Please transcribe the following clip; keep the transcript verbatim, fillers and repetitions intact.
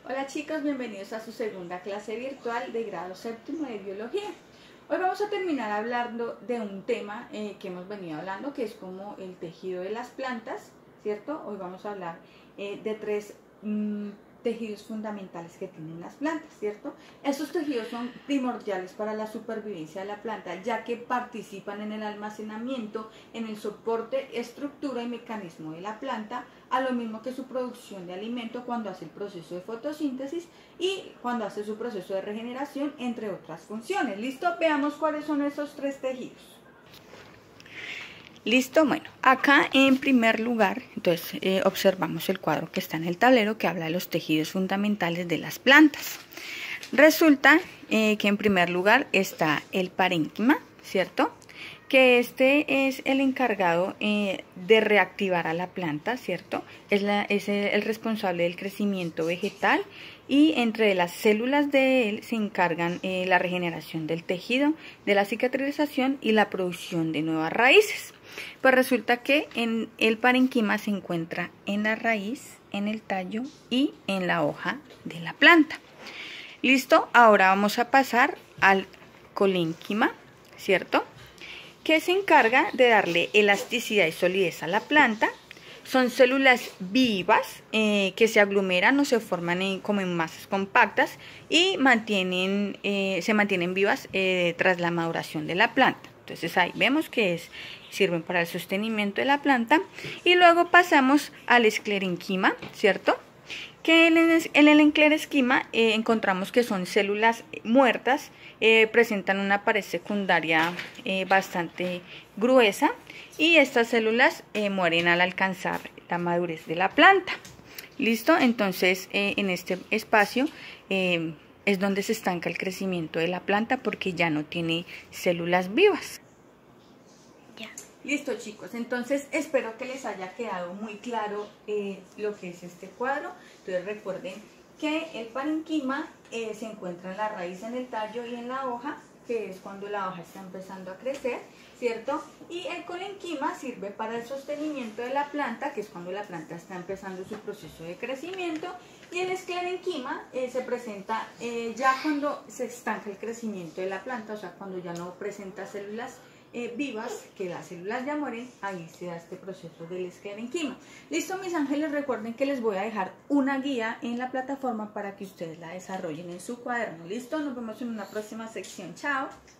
Hola chicos, bienvenidos a su segunda clase virtual de grado séptimo de biología. Hoy vamos a terminar hablando de un tema eh, que hemos venido hablando, que es como el tejido de las plantas, ¿cierto? Hoy vamos a hablar eh, de tres mmm, tejidos fundamentales que tienen las plantas, ¿cierto? Estos tejidos son primordiales para la supervivencia de la planta, ya que participan en el almacenamiento, en el soporte, estructura y mecanismo de la planta, a lo mismo que su producción de alimento cuando hace el proceso de fotosíntesis y cuando hace su proceso de regeneración, entre otras funciones. ¿Listo? Veamos cuáles son esos tres tejidos. Listo, bueno, acá en primer lugar, entonces eh, observamos el cuadro que está en el tablero que habla de los tejidos fundamentales de las plantas. Resulta eh, que en primer lugar está el parénquima, ¿cierto? Que este es el encargado eh, de reactivar a la planta, ¿cierto? Es, la, es el responsable del crecimiento vegetal y entre las células de él se encargan eh, la regeneración del tejido, de la cicatrización y la producción de nuevas raíces. Pues resulta que en el parénquima se encuentra en la raíz, en el tallo y en la hoja de la planta. Listo, ahora vamos a pasar al colénquima, ¿cierto? Que se encarga de darle elasticidad y solidez a la planta. Son células vivas eh, que se aglomeran o se forman en, como en masas compactas y mantienen, eh, se mantienen vivas eh, tras la maduración de la planta. Entonces ahí vemos que es, sirven para el sostenimiento de la planta. Y luego pasamos al esclerenquima, ¿cierto? Que en el, en el esclerenquima eh, encontramos que son células muertas, eh, presentan una pared secundaria eh, bastante gruesa y estas células eh, mueren al alcanzar la madurez de la planta. ¿Listo? Entonces eh, en este espacio eh, es donde se estanca el crecimiento de la planta porque ya no tiene células vivas. Ya. Listo chicos, entonces espero que les haya quedado muy claro eh, lo que es este cuadro. Entonces recuerden que el parénquima eh, se encuentra en la raíz, en el tallo y en la hoja, que es cuando la hoja está empezando a crecer, ¿cierto? Y el colénquima sirve para el sostenimiento de la planta, que es cuando la planta está empezando su proceso de crecimiento, y el esclerenquima eh, se presenta eh, ya cuando se estanca el crecimiento de la planta, o sea, cuando ya no presenta células Eh, vivas, que las células ya mueren, ahí se da este proceso del esclerenquima. Listo, mis ángeles, recuerden que les voy a dejar una guía en la plataforma para que ustedes la desarrollen en su cuaderno. Listo, nos vemos en una próxima sección. Chao.